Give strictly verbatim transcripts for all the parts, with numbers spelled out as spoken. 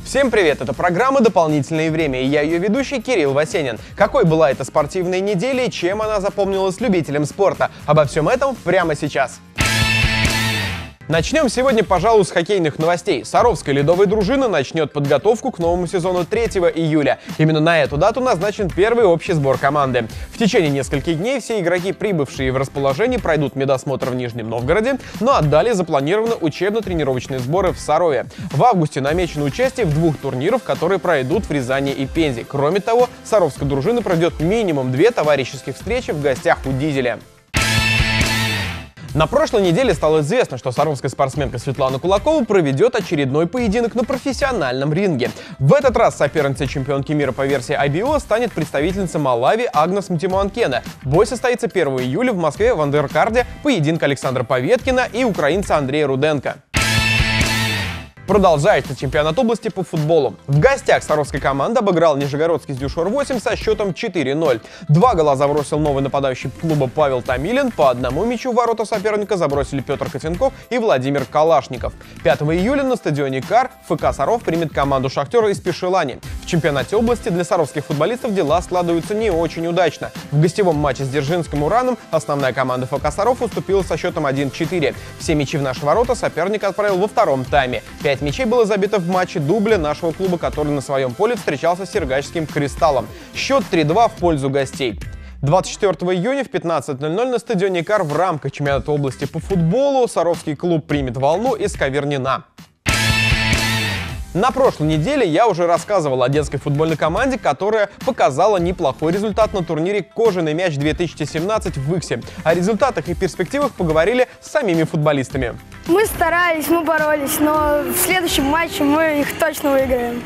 Всем привет, это программа «Дополнительное время» и я ее ведущий Кирилл Васенин. Какой была эта спортивная неделя и чем она запомнилась любителям спорта? Обо всем этом прямо сейчас. Начнем сегодня, пожалуй, с хоккейных новостей. Саровская ледовая дружина начнет подготовку к новому сезону третьего июля. Именно на эту дату назначен первый общий сбор команды. В течение нескольких дней все игроки, прибывшие в расположение, пройдут медосмотр в Нижнем Новгороде, ну а далее запланированы учебно-тренировочные сборы в Сарове. В августе намечено участие в двух турнирах, которые пройдут в Рязани и Пензе. Кроме того, Саровская дружина пройдет минимум две товарищеских встречи в гостях у Дизеля. На прошлой неделе стало известно, что саровская спортсменка Светлана Кулакова проведет очередной поединок на профессиональном ринге. В этот раз соперницей чемпионки мира по версии ай би о станет представительница Малави Агнес Мтимуанкена. Бой состоится первого июля в Москве в андеркарде поединка Александра Поветкина и украинца Андрея Руденко. Продолжается чемпионат области по футболу. В гостях саровская команда обыграла Нижегородский Дюшор восемь со счетом четыре ноль. Два гола забросил новый нападающий клуба Павел Томилин. По одному мячу в ворота соперника забросили Петр Котенков и Владимир Калашников. пятого июля на стадионе КАР ФК Саров примет команду Шахтера из Пешелани. В чемпионате области для саровских футболистов дела складываются не очень удачно. В гостевом матче с Дзержинским Ураном основная команда ФК Саров уступила со счетом один четыре. Все мячи в наши ворота соперник отправил во втором тайме. Пять мячей было забито в матче дубля нашего клуба, который на своем поле встречался с Сергачским Кристаллом. Счет три два в пользу гостей. двадцать четвёртого июня в пятнадцать ноль ноль на стадионе КАР в рамках чемпионата области по футболу саровский клуб примет Волну из Ковернина. На прошлой неделе я уже рассказывал о детской футбольной команде, которая показала неплохой результат на турнире «Кожаный мяч две тысячи семнадцать» в Иксе. О результатах и перспективах поговорили с самими футболистами. Мы старались, мы боролись, но в следующем матче мы их точно выиграем.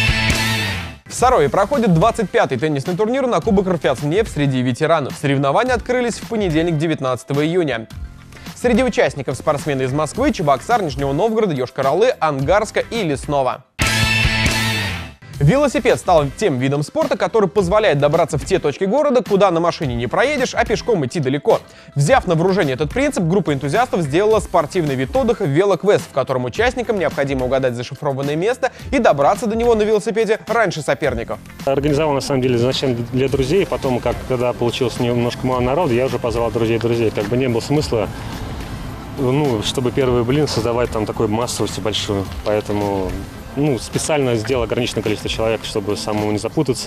В Сарове проходит двадцать пятый теннисный турнир на Кубок РФЯЦ-Нефть среди ветеранов. Соревнования открылись в понедельник, девятнадцатого июня. Среди участников спортсмены из Москвы, Чебоксар, Нижнего Новгорода, Йошкар-Олы, Ангарска и Лесного. Велосипед стал тем видом спорта, который позволяет добраться в те точки города, куда на машине не проедешь, а пешком идти далеко. Взяв на вооружение этот принцип, группа энтузиастов сделала спортивный вид отдыха «Велоквест», в котором участникам необходимо угадать зашифрованное место и добраться до него на велосипеде раньше соперников. Организовал, на самом деле, изначально для друзей, потом, как, когда получилось немножко мало народа, я уже позвал друзей-друзей. Как бы не было смысла, ну, чтобы первый блин создавать там такую массовость большую, поэтому... Ну, специально сделал ограниченное количество человек, чтобы самому не запутаться.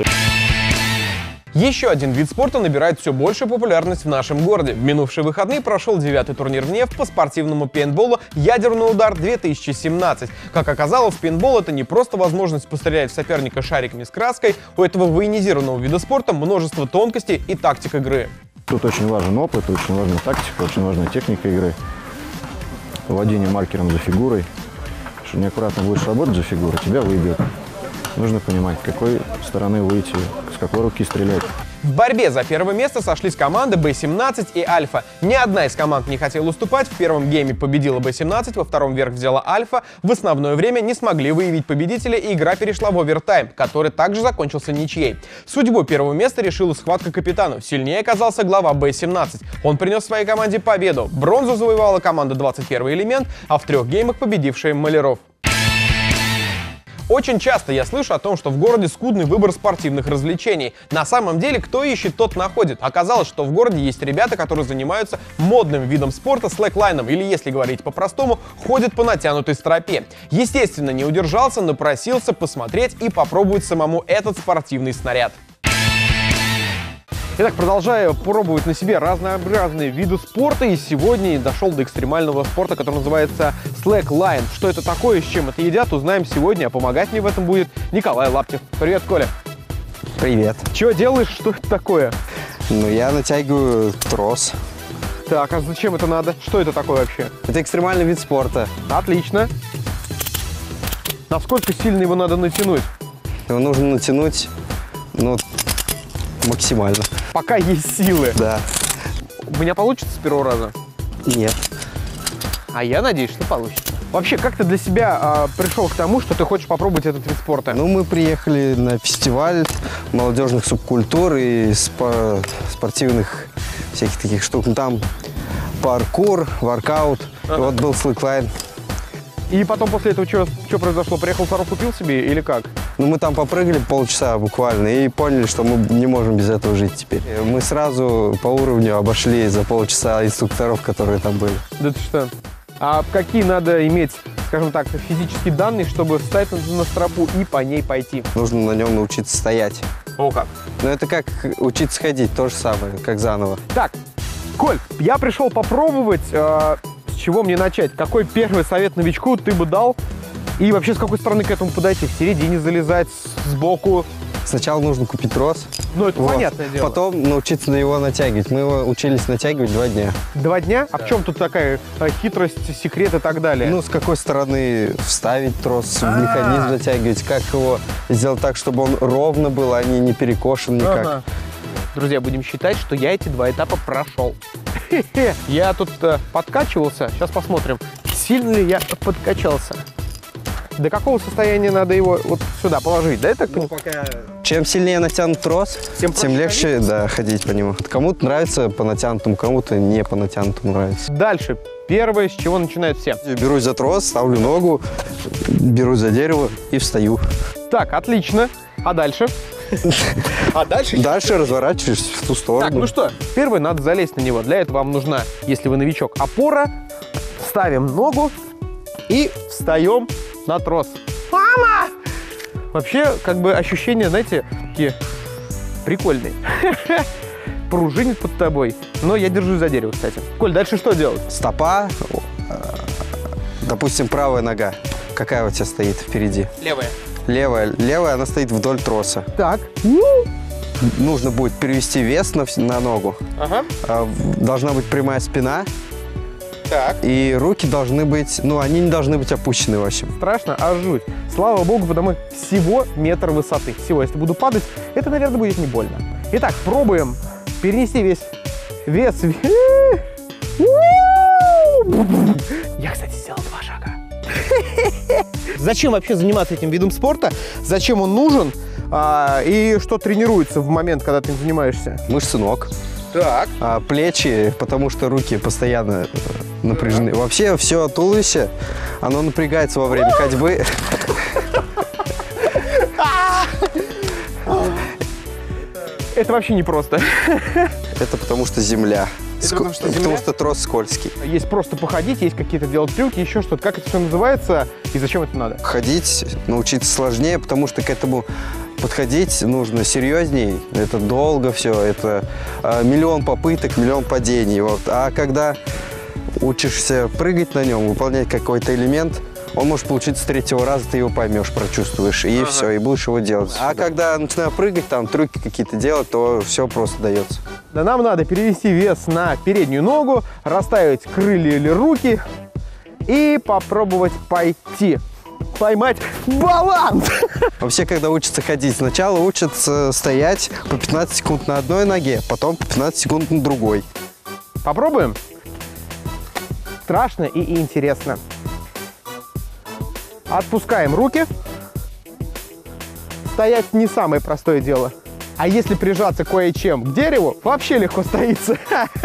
Еще один вид спорта набирает все большую популярность в нашем городе. В минувшие выходные прошел девятый турнир в Нефть по спортивному пейнтболу «Ядерный удар две тысячи семнадцать». Как оказалось, пейнтбол — это не просто возможность пострелять в соперника шариками с краской. У этого военизированного вида спорта множество тонкостей и тактик игры. Тут очень важен опыт, очень важна тактика, очень важна техника игры. Владение маркером за фигурой. Что неаккуратно будешь работать за фигуру, тебя выбьют. Нужно понимать, с какой стороны выйти, с какой руки стрелять. В борьбе за первое место сошлись команды бэ семнадцать и Альфа. Ни одна из команд не хотела уступать. В первом гейме победила бэ семнадцать, во втором верх взяла Альфа. В основное время не смогли выявить победителя, и игра перешла в овертайм, который также закончился ничьей. Судьбу первого места решила схватка капитанов. Сильнее оказался глава бэ семнадцать. Он принес своей команде победу. Бронзу завоевала команда двадцать первый элемент, а в трех геймах победившая Маляров. Очень часто я слышу о том, что в городе скудный выбор спортивных развлечений. На самом деле, кто ищет, тот находит. Оказалось, что в городе есть ребята, которые занимаются модным видом спорта слэклайном, или, если говорить по-простому, ходят по натянутой стропе. Естественно, не удержался, напросился посмотреть и попробовать самому этот спортивный снаряд. Итак, продолжаю пробовать на себе разнообразные виды спорта, и сегодня дошел до экстремального спорта, который называется слэклайн. Что это такое, с чем это едят, узнаем сегодня, а помогать мне в этом будет Николай Лаптев. Привет, Коля. Привет. Чего делаешь, что это такое? Ну, я натягиваю трос. Так, а зачем это надо? Что это такое вообще? Это экстремальный вид спорта. Отлично. Насколько сильно его надо натянуть? Его нужно натянуть, ну, максимально. Пока есть силы. Да. У меня получится с первого раза? Нет. А я надеюсь, что получится. Вообще, как ты для себя а, пришел к тому, что ты хочешь попробовать этот вид спорта? Ну, мы приехали на фестиваль молодежных субкультур и спо спортивных всяких таких штук. Ну, там паркур, воркаут. Ага. Вот был слэклайн. И потом после этого что произошло? Приехал в Саров, купил себе или как? Ну, мы там попрыгали полчаса буквально и поняли, что мы не можем без этого жить теперь. Мы сразу по уровню обошли за полчаса инструкторов, которые там были. Да ты что? А какие надо иметь, скажем так, физические данные, чтобы встать на стропу и по ней пойти? Нужно на нем научиться стоять. О, как? Но это как учиться ходить, то же самое, как заново. Так, Коль, я пришел попробовать, э, с чего мне начать? Какой первый совет новичку ты бы дал? И вообще с какой стороны к этому подойти? В середине залезать, сбоку? Сначала нужно купить трос. Ну, это вот. понятное дело. Потом научиться на него натягивать. Мы его учились натягивать два дня. Два дня? А в чем тут такая э, хитрость, секрет и так далее? Ну, с какой стороны вставить трос, в механизм затягивать, как его сделать так, чтобы он ровно был, а не, не перекошен никак. Ага. Друзья, будем считать, что я эти два этапа прошел. Я тут э, подкачивался. Сейчас посмотрим, сильно ли я подкачался. До какого состояния надо его вот сюда положить? Да, это ну, пока... Чем сильнее натянут трос, тем, тем легче ходить? Да, ходить по нему. Кому-то нравится по натянутому, кому-то не по натянутому нравится. Дальше. Первое, с чего начинают все. Я берусь за трос, ставлю ногу, берусь за дерево и встаю. Так, отлично. А дальше? А дальше? Дальше разворачиваешься в ту сторону. Так, ну что, первое, надо залезть на него. Для этого вам нужна, если вы новичок, опора. Ставим ногу и встаем на трос. Мама! Вообще, как бы ощущения, знаете, такие прикольные. Пружинит под тобой. Но я держусь за дерево, кстати. Коль, дальше что делать? Стопа, допустим, правая нога. Какая у тебя стоит впереди? Левая. Левая. Левая, она стоит вдоль троса. Так. Нужно будет перевести вес на, на ногу. Ага. Должна быть прямая спина. Так. И руки должны быть, ну, они не должны быть опущены, в общем. Страшно, а жуть. Слава богу, потому всего метр высоты. Всего, если буду падать, это, наверное, будет не больно. Итак, пробуем перенести весь вес. Я, кстати, сделал два шага. Зачем вообще заниматься этим видом спорта? Зачем он нужен? А, и что тренируется в момент, когда ты им занимаешься? Мышцы ног. Так. А, плечи, потому что руки постоянно напряжены. Так. Вообще все туловище, оно напрягается во время ходьбы. Это вообще не просто. Это потому что земля. Это потому что, земля? Потому что трос скользкий. Есть просто походить, есть какие-то делать трюки, еще что-то. Как это все называется и зачем это надо? Ходить, научиться сложнее, потому что к этому подходить нужно серьезней. Это долго все, это э, миллион попыток, миллион падений. Вот. А когда учишься прыгать на нем, выполнять какой-то элемент, он может получиться с третьего раза, ты его поймешь, прочувствуешь, и ага. все, и будешь его делать. А когда начинаю прыгать, там трюки какие-то делать, то все просто дается. Да нам надо перевести вес на переднюю ногу, расставить крылья или руки и попробовать пойти. Поймать баланс. Вообще, когда учатся ходить, сначала учатся стоять по пятнадцать секунд на одной ноге, потом по пятнадцать секунд на другой. Попробуем? Страшно и интересно. Отпускаем руки. Стоять не самое простое дело. А если прижаться кое-чем к дереву, вообще легко стоится.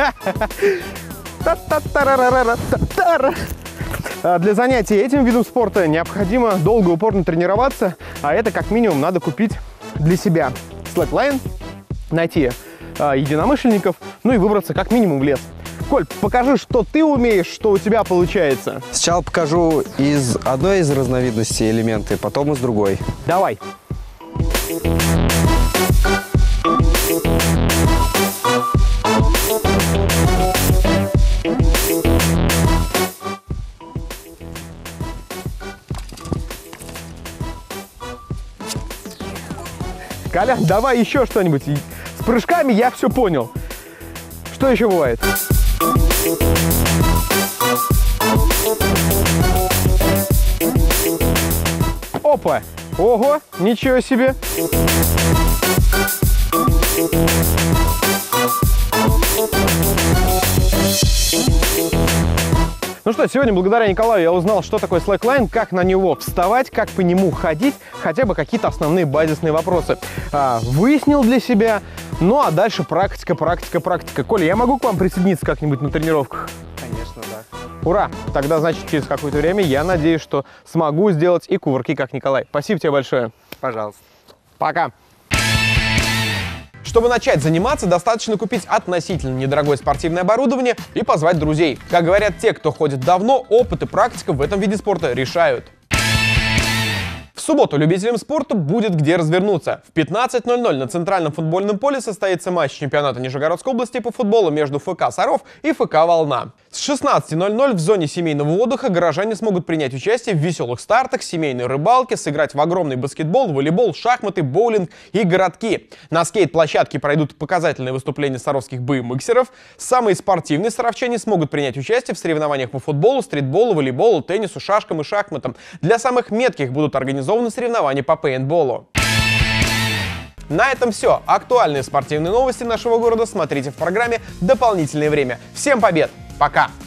Для занятий этим видом спорта необходимо долго и упорно тренироваться, а это как минимум надо купить для себя слэклайн, найти э, единомышленников, ну и выбраться как минимум в лес. Коль, покажи, что ты умеешь, что у тебя получается. Сначала покажу из одной из разновидностей элементы, потом из другой. Давай. Колян, давай еще что-нибудь. С прыжками я все понял. Что еще бывает? Опа! Ого! Ничего себе! Ну что, сегодня благодаря Николаю я узнал, что такое слэклайн, как на него вставать, как по нему ходить, хотя бы какие-то основные базисные вопросы. А, выяснил для себя, ну а дальше практика, практика, практика. Коля, я могу к вам присоединиться как-нибудь на тренировках? Конечно, да. Ура! Тогда, значит, через какое-то время я надеюсь, что смогу сделать и кувырки, как Николай. Спасибо тебе большое. Пожалуйста. Пока! Чтобы начать заниматься, достаточно купить относительно недорогое спортивное оборудование и позвать друзей. Как говорят те, кто ходит давно, опыт и практика в этом виде спорта решают. В субботу любителям спорта будет где развернуться. В пятнадцать ноль ноль на центральном футбольном поле состоится матч чемпионата Нижегородской области по футболу между ФК «Саров» и ФК «Волна». С шестнадцати ноль ноль в зоне семейного отдыха горожане смогут принять участие в веселых стартах, семейной рыбалке, сыграть в огромный баскетбол, волейбол, шахматы, боулинг и городки. На скейт-площадке пройдут показательные выступления саровских би эм иксеров. Самые спортивные саровчане смогут принять участие в соревнованиях по футболу, стритболу, волейболу, теннису, шашкам и шахматам. Для самых метких будут организованы соревнования по пейнтболу. На этом все. Актуальные спортивные новости нашего города смотрите в программе «Дополнительное время». Всем побед! Пока!